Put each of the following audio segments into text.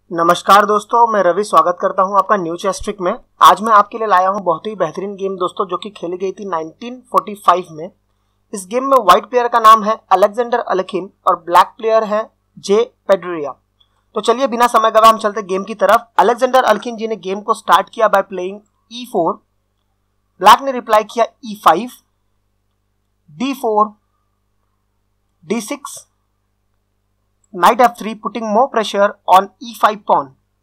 नमस्कार दोस्तों, मैं रवि स्वागत करता हूं आपका न्यू चेस ट्रिक में। आज मैं आपके लिए लाया हूं बहुत ही बेहतरीन गेम दोस्तों, जो कि खेली गई थी 1945 में। इस गेम में व्हाइट प्लेयर का नाम है अलेक्जेंडर अलेखिन और ब्लैक प्लेयर है जे पेड्रिया। तो चलिए बिना समय गवाए हम चलते गेम की तरफ। अलेक्जेंडर अलेखिन जी ने गेम को स्टार्ट किया बाय प्लेइंग E4। ब्लैक ने रिप्लाई किया E5, D4, D6, Knight F3, putting more pressure on E5 pawn.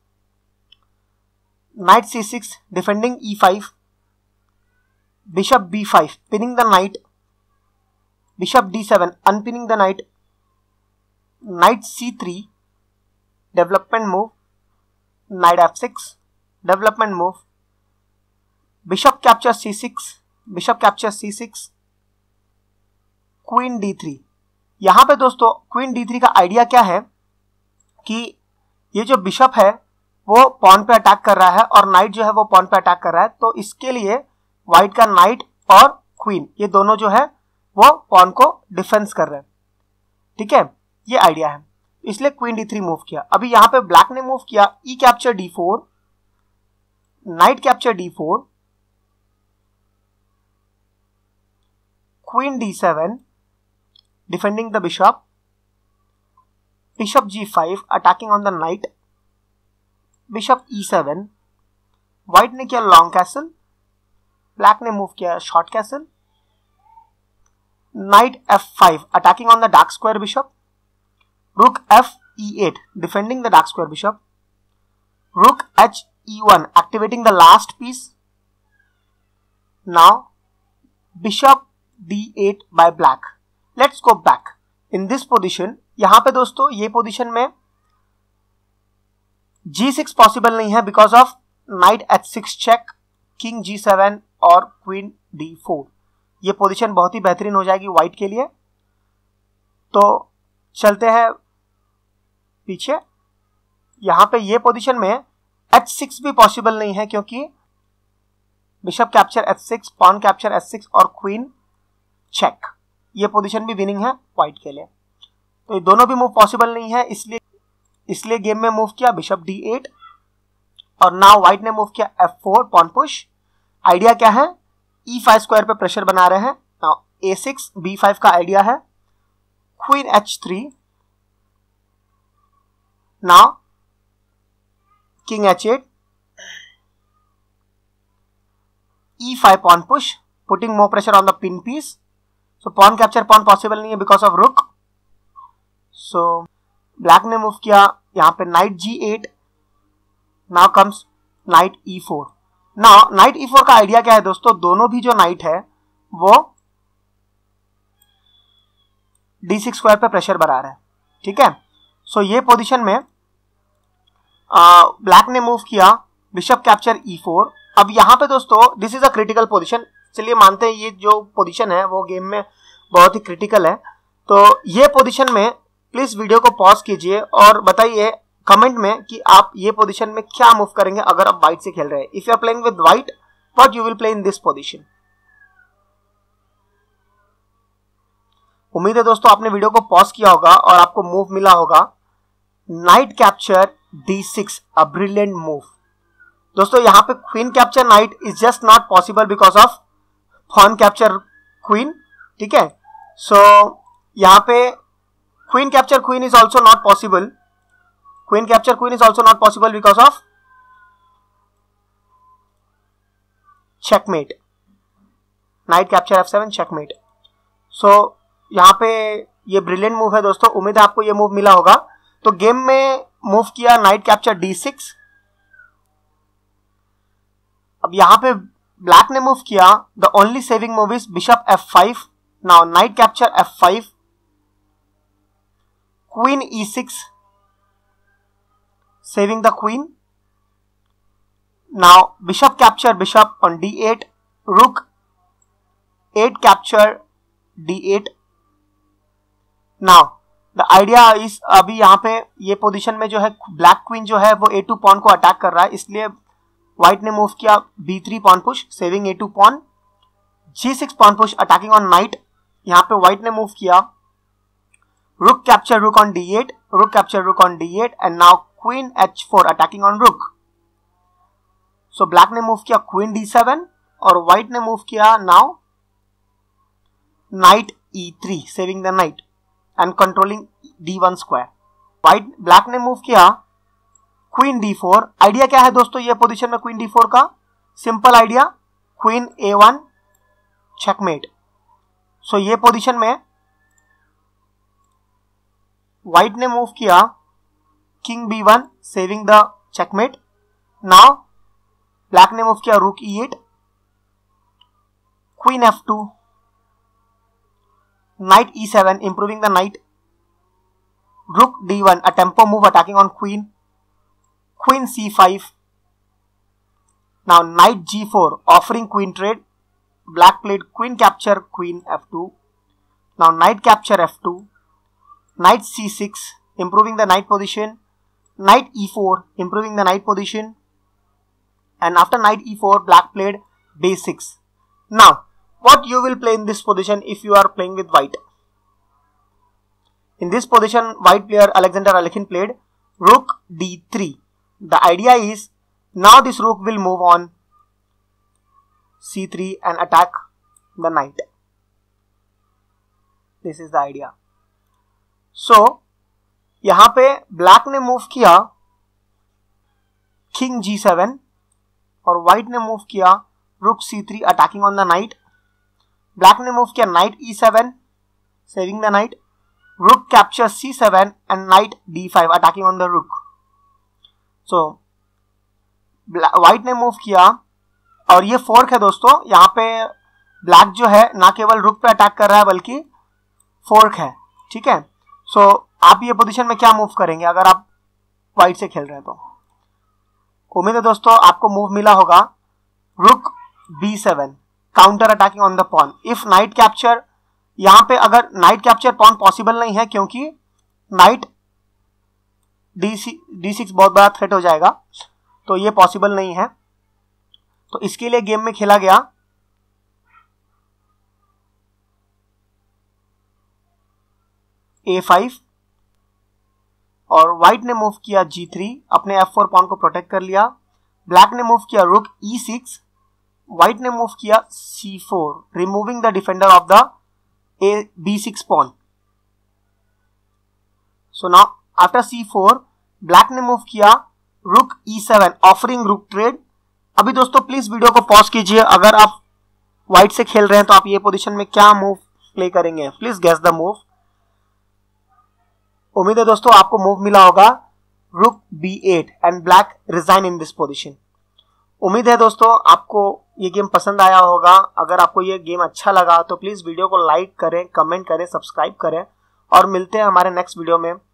Knight C6, defending E5. Bishop B5, pinning the knight. Bishop D7, unpinning the knight. Knight C3, development move. Knight F6, development move. Bishop captures C6, Bishop captures C6. Queen D3। यहां पे दोस्तों queen D3 का idea क्या है कि ये जो bishop है वो पॉन पे अटैक कर रहा है और नाइट जो है वो पॉन पे अटैक कर रहा है। तो इसके लिए व्हाइट का नाइट और क्वीन ये दोनों जो है वो पॉन को डिफेंस कर रहे हैं। ठीक है, ये आइडिया है, इसलिए क्वीन D3 मूव किया। अभी यहां पे ब्लैक ने मूव किया E capture D4, knight capture D4, queen D7, defending the bishop, bishop G5, attacking on the knight, bishop E7, white ने किया लॉन्ग कैसल, black ने मूव किया short castle, knight F5, attacking on the dark square bishop, rook F E8, defending the dark square bishop, rook H E1, activating the last piece. Now bishop D8 by black. Let's go back in this position. यहां पे दोस्तों ये position में G6 possible नहीं है because of knight H6 check, king G7 और queen D4। ये position बहुत ही बेहतरीन हो जाएगी व्हाइट के लिए। तो चलते हैं पीछे। यहां पे ये पोजिशन में H6 भी पॉसिबल नहीं है क्योंकि bishop capture H6, pawn capture H6 और क्वीन चेक, ये पोजीशन भी विनिंग है व्हाइट के लिए। तो ये दोनों भी मूव पॉसिबल नहीं है, इसलिए गेम में मूव किया बिशप D8 और नाउ व्हाइट ने मूव किया F4 पॉन पुश। आइडिया क्या है, E5 स्क्वायर पे प्रेशर बना रहे हैं। नाउ A6 B5 का आइडिया है, queen H3, now king H8, E5 pawn push, putting more pressure on the pin piece. So pawn capture pawn possible नहीं है बिकॉज ऑफ रुक। सो ब्लैक ने मूव किया यहां पे knight G8, now comes knight E4। Now knight E4 का idea क्या है दोस्तों, दोनों भी जो नाइट है वो D6 स्क्वायर पे प्रेशर बना रहे हैं। ठीक है, सो ये पोजीशन में ब्लैक ने मूव किया बिशप कैप्चर E4। अब यहां पे दोस्तों this is a critical position. चलिए मानते हैं ये जो पोजीशन है वो गेम में बहुत ही क्रिटिकल है। तो ये पोजीशन में प्लीज वीडियो को पॉज कीजिए और बताइए कमेंट में कि आप ये पोजीशन में क्या मूव करेंगे अगर आप व्हाइट से खेल रहे हैं। If you are playing with white, what you will play in this position. उम्मीद है दोस्तों आपने वीडियो को पॉज किया होगा और आपको मूव मिला होगा knight capture D6, a brilliant move. दोस्तों यहां पे queen capture knight is just not possible because of pawn capture queen. ठीक है, सो यहां पे queen capture queen is also not possible. Queen capture queen is also not possible because of checkmate, knight capture F7 checkmate. So यहां पे ये brilliant move है दोस्तों, उम्मीद है आपको ये मूव मिला होगा। तो गेम में मूव किया नाइट कैप्चर D6। अब यहां पे ब्लैक ने मूव किया the only saving move is bishop F5। Now knight capture F5, queen E6, saving the queen. Now bishop capture bishop on D8, rook 8 capture D8। Now the idea is अभी यहां पे ये position में जो है black queen जो है वो A2 पॉन को अटैक कर रहा है, इसलिए व्हाइट ने मूव किया B3 pawn push, saving A2 pawn, G6 pawn push attacking on knight. यहां पे व्हाइट ने मूव किया rook capture rook on d8, rook capture rook on d8, and now queen h4 attacking on rook. So black ने move किया queen d7 और white ने move किया now knight e3 saving the knight and controlling d1 square. White black ने move किया queen d4। Idea क्या है दोस्तों ये पोजीशन में क्वीन d4 का? Simple idea, queen a1 checkmate. So ये पोजीशन में व्हाइट ने मूव किया king b1 saving the checkmate. Now black ने मूव किया rook e8, queen f2, knight e7 improving the knight, rook d1 a tempo move attacking on queen, queen c5, now knight g4 offering queen trade, black played queen capture queen f2, now knight capture f2, knight c6 improving the knight position, knight e4 improving the knight position, and after knight e4 black played b6. Now what you will play in this position if you are playing with white? In this position, white player Alexander Alekhine played rook d3. The idea is now this rook will move on c3 and attack the knight. This is the idea. So यहाँ पे black ने move किया king g7 और white ने move किया rook c3 attacking on the knight. Black ने move किया knight e7 saving the knight, rook capture c7 and knight d5 attacking on the rook. So white ने move किया और ये फोर्क है दोस्तों। यहाँ पे ब्लैक जो है ना केवल रुक पे अटैक कर रहा है बल्कि फोर्क है, ठीक है। सो आप ये पोजीशन में क्या मूव करेंगे अगर आप व्हाइट से खेल रहे हैं तो? उम्मीद है दोस्तों आपको मूव मिला होगा rook b7 counter attacking on the pawn. If knight capture, यहां पे अगर नाइट कैप्चर पॉन पॉसिबल नहीं है क्योंकि नाइट d6 बहुत बड़ा थ्रेट हो जाएगा, तो ये पॉसिबल नहीं है। तो इसके लिए गेम में खेला गया a5 और व्हाइट ने मूव किया g3, अपने f4 पॉन को प्रोटेक्ट कर लिया। ब्लैक ने मूव किया रुक e6, व्हाइट ने मूव किया c4 removing the defender of the b6 pawn. So now after c4 black ने मूव किया रुक e7 ऑफरिंग रुक ट्रेड। अभी दोस्तों प्लीज वीडियो को पॉज कीजिए, अगर आप व्हाइट से खेल रहे हैं तो आप ये पोजीशन में क्या मूव प्ले करेंगे, प्लीज गेस द मूव। उम्मीद है दोस्तों आपको मूव मिला होगा rook b8 and black resign in this position. उम्मीद है दोस्तों आपको ये गेम पसंद आया होगा। अगर आपको ये गेम अच्छा लगा तो प्लीज वीडियो को लाइक करें, कमेंट करें, सब्सक्राइब करें और मिलते हैं हमारे नेक्स्ट वीडियो में।